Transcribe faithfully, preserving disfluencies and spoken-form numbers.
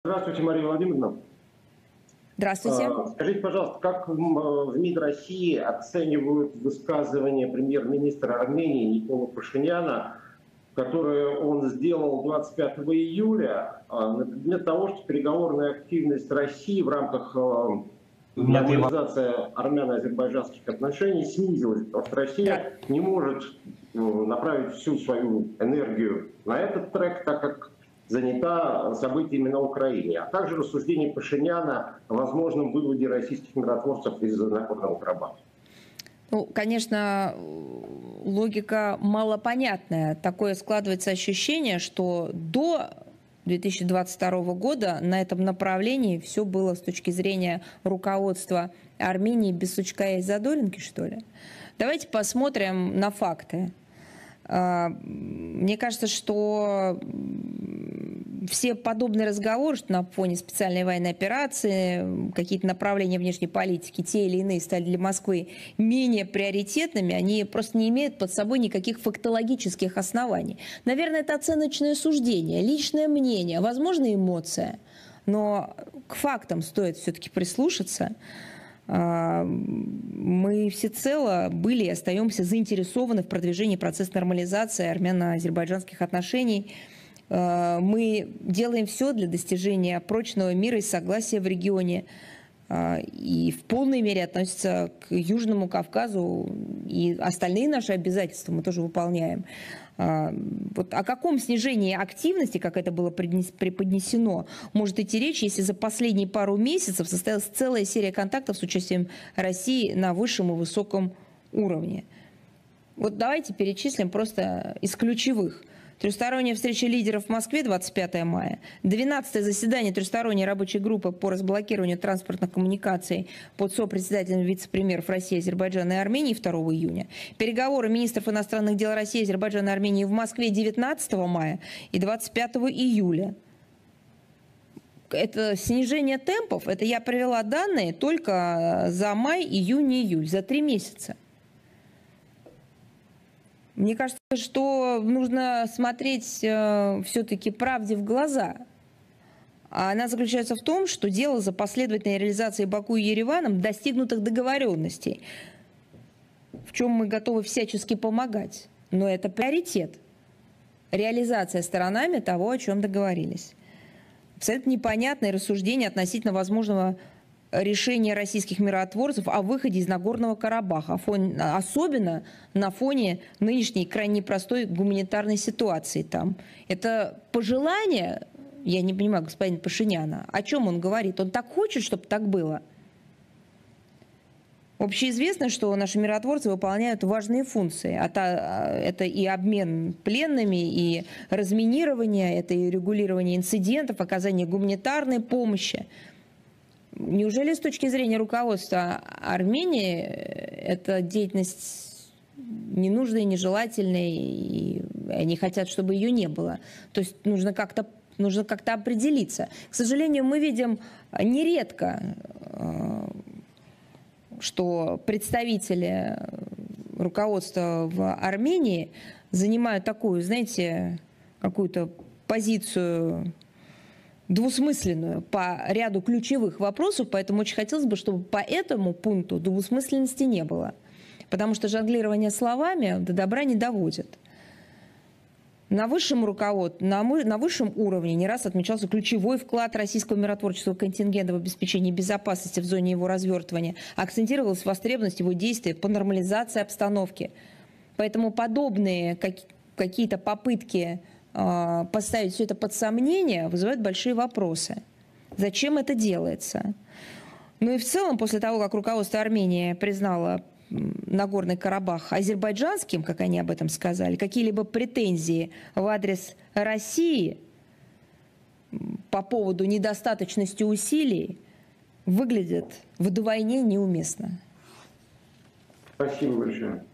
Здравствуйте, Мария Владимировна. Здравствуйте. Скажите, пожалуйста, как в МИД России оценивают высказывание премьер-министра Армении Никола Пашиняна, которое он сделал двадцать пятого июля, на предмет того, что переговорная активность России в рамках нормализации армяно-азербайджанских отношений снизилась, потому что Россия не может направить всю свою энергию на этот трек, так как занята событиями на Украине, а также рассуждение Пашиняна о возможном выводе российских миротворцев из Нагорного Карабаха. Ну, конечно, логика малопонятная. Такое складывается ощущение, что до две тысячи двадцать второго года на этом направлении все было с точки зрения руководства Армении без сучка и задоринки, что ли. Давайте посмотрим на факты. Мне кажется, что все подобные разговоры, что на фоне специальной военной операции какие-то направления внешней политики, те или иные, стали для Москвы менее приоритетными, они просто не имеют под собой никаких фактологических оснований. Наверное, это оценочное суждение, личное мнение, возможно, эмоция, но к фактам стоит все-таки прислушаться. Мы всецело были и остаемся заинтересованы в продвижении процесса нормализации армяно-азербайджанских отношений. Мы делаем все для достижения прочного мира и согласия в регионе. И в полной мере относится к Южному Кавказу, и остальные наши обязательства мы тоже выполняем. Вот о каком снижении активности, как это было преподнесено, может идти речь, если за последние пару месяцев состоялась целая серия контактов с участием России на высшем и высоком уровне. Вот давайте перечислим просто из ключевых. Трехсторонняя встреча лидеров в Москве двадцать пятого мая, двенадцатое заседание трехсторонней рабочей группы по разблокированию транспортных коммуникаций под сопредседателем вице-премьеров России, Азербайджана и Армении второго июня, переговоры министров иностранных дел России, Азербайджана и Армении в Москве девятнадцатого мая и двадцать пятого июля. Это снижение темпов, это я привела данные только за май, июнь и июль, за три месяца. Мне кажется, что нужно смотреть э, все-таки правде в глаза. А она заключается в том, что дело за последовательной реализацией Баку и Ереваном достигнутых договоренностей, в чем мы готовы всячески помогать. Но это приоритет. Реализация сторонами того, о чем договорились. Абсолютно непонятное рассуждение относительно возможного решение российских миротворцев о выходе из Нагорного Карабаха, особенно на фоне нынешней крайне непростой гуманитарной ситуации там. Это пожелание, я не понимаю, господина Пашиняна, о чем он говорит? Он так хочет, чтобы так было? Общеизвестно, что наши миротворцы выполняют важные функции. Это и обмен пленными, и разминирование, это и регулирование инцидентов, оказание гуманитарной помощи. Неужели с точки зрения руководства Армении эта деятельность ненужная, нежелательная, и они хотят, чтобы ее не было? То есть нужно как-то нужно как-то определиться. К сожалению, мы видим нередко, что представители руководства в Армении занимают такую, знаете, какую-то позицию двусмысленную по ряду ключевых вопросов, поэтому очень хотелось бы, чтобы по этому пункту двусмысленности не было. Потому что жонглирование словами до добра не доводит. На высшем руководстве, на, на высшем уровне не раз отмечался ключевой вклад российского миротворческого контингента в обеспечение безопасности в зоне его развертывания. Акцентировалась востребованность его действий по нормализации обстановки. Поэтому подобные как, какие-то попытки поставить все это под сомнение вызывает большие вопросы. Зачем это делается? Ну и в целом, после того, как руководство Армении признало Нагорный Карабах азербайджанским, как они об этом сказали, какие-либо претензии в адрес России по поводу недостаточности усилий выглядят вдвойне неуместно. Спасибо большое.